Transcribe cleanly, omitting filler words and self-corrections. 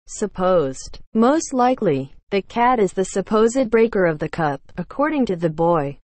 Supposed. Most likely, the cat is the supposed breaker of the cup, according to the boy.